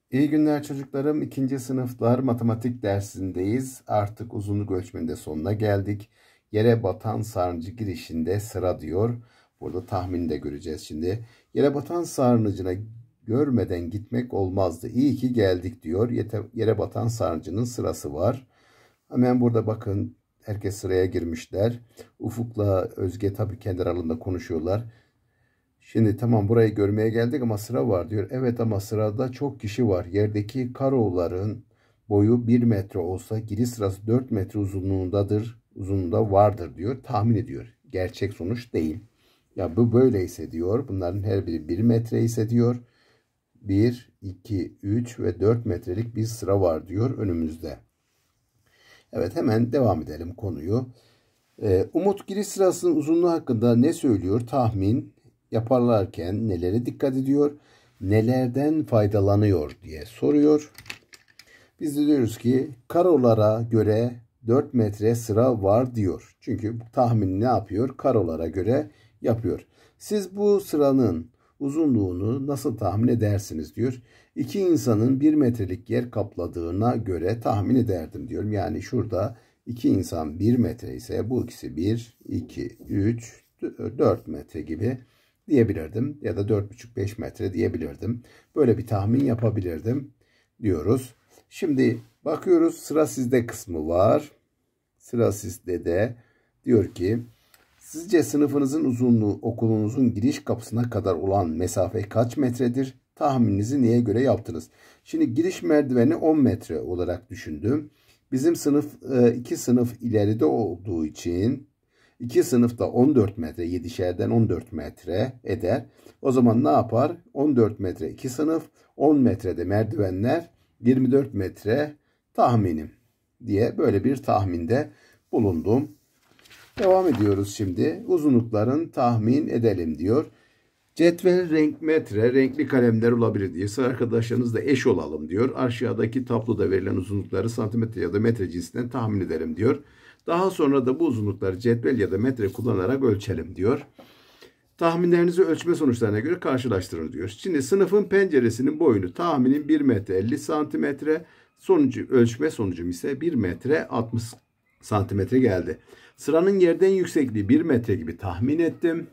İyi günler çocuklarım. İkinci sınıflar matematik dersindeyiz. Artık uzunluk ölçmenin de sonuna geldik. Yere batan sarnıcı girişinde sıra diyor. Burada tahmini de göreceğiz şimdi. Yere batan sarnıcına görmeden gitmek olmazdı. İyi ki geldik diyor. Yere batan sarnıcının sırası var. Hemen burada bakın, herkes sıraya girmişler. Ufuk'la Özge tabii kendi aralarında konuşuyorlar. Şimdi tamam, burayı görmeye geldik ama sıra var diyor. Evet ama sırada çok kişi var. Yerdeki karoların boyu 1 metre olsa giriş sırası 4 metre uzunluğunda vardır diyor. Tahmin ediyor. Gerçek sonuç değil. Ya bu böyleyse diyor. Bunların her biri 1 metre ise diyor. 1, 2, 3 ve 4 metrelik bir sıra var diyor önümüzde. Evet, hemen devam edelim konuyu. Umut giriş sırasının uzunluğu hakkında ne söylüyor? Tahmin yaparlarken nelere dikkat ediyor? Nelerden faydalanıyor diye soruyor. Biz de diyoruz ki karolara göre 4 metre sıra var diyor. Çünkü tahmin ne yapıyor? Karolara göre yapıyor. Siz bu sıranın uzunluğunu nasıl tahmin edersiniz diyor. İki insanın 1 metrelik yer kapladığına göre tahmin ederdim diyorum. Yani şurada iki insan 1 metre ise bu ikisi 1, 2, 3, 4 metre gibi diyebilirdim. Ya da 4,5-5 metre diyebilirdim. Böyle bir tahmin yapabilirdim diyoruz. Şimdi bakıyoruz, sıra sizde kısmı var. Sıra sizde de diyor ki sizce sınıfınızın uzunluğu okulunuzun giriş kapısına kadar olan mesafe kaç metredir? Tahmininizi neye göre yaptınız? Şimdi giriş merdiveni 10 metre olarak düşündüm. Bizim sınıf 2 sınıf ileride olduğu için 2 sınıfta 14 metre, 7'şerden 14 metre eder. O zaman ne yapar? 14 metre 2 sınıf, 10 metrede merdivenler, 24 metre tahminim diye böyle bir tahminde bulundum. Devam ediyoruz şimdi. Uzunlukların tahmin edelim diyor. Cetvel, renk, metre, renkli kalemler olabilir diye sıra arkadaşlarınızla eş olalım diyor. Aşağıdaki tabloda verilen uzunlukları santimetre ya da metre cinsinden tahmin edelim diyor. Daha sonra da bu uzunlukları cetvel ya da metre kullanarak ölçelim diyor. Tahminlerinizi ölçme sonuçlarına göre karşılaştırın diyor. Şimdi sınıfın penceresinin boyunu tahminim 1 metre 50 santimetre. Ölçme sonucum ise 1 metre 60 santimetre geldi. Sıranın yerden yüksekliği 1 metre gibi tahmin ettim.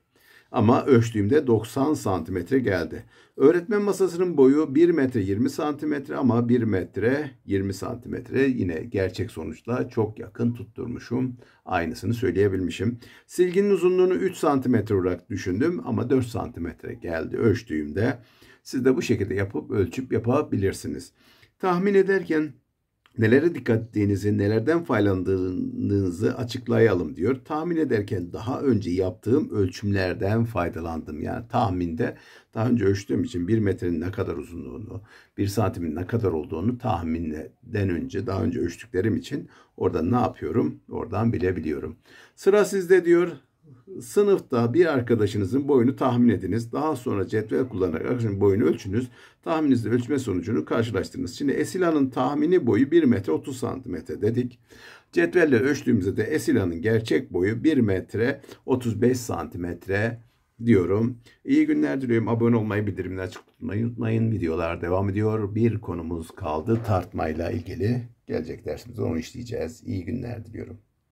Ama ölçtüğümde 90 santimetre geldi. Öğretmen masasının boyu 1 metre 20 santimetre ama 1 metre 20 santimetre. Yine gerçek sonuçla çok yakın tutturmuşum. Aynısını söyleyebilmişim. Silginin uzunluğunu 3 santimetre olarak düşündüm ama 4 santimetre geldi ölçtüğümde. Siz de bu şekilde yapıp ölçüp yapabilirsiniz. Tahmin ederken nelere dikkat ettiğinizi, nelerden faydalandığınızı açıklayalım diyor. Tahmin ederken daha önce yaptığım ölçümlerden faydalandım. Yani tahminde daha önce ölçtüğüm için 1 metrenin ne kadar uzunluğunu, 1 santimin ne kadar olduğunu tahminden önce, daha önce ölçtüklerim için orada ne yapıyorum? Oradan bilebiliyorum. Sıra sizde diyor. Sınıfta bir arkadaşınızın boyunu tahmin ediniz. Daha sonra cetvel kullanarak arkadaşınızın boyunu ölçünüz. Tahmininizle ölçme sonucunu karşılaştırınız. Şimdi Esila'nın tahmini boyu 1 metre 30 santimetre dedik. Cetvelle ölçtüğümüzde de Esila'nın gerçek boyu 1 metre 35 santimetre diyorum. İyi günler diliyorum. Abone olmayı, bildirimleri açık tutmayı unutmayın. Videolar devam ediyor. Bir konumuz kaldı, tartmayla ilgili. Gelecek dersimizde onu işleyeceğiz. İyi günler diliyorum.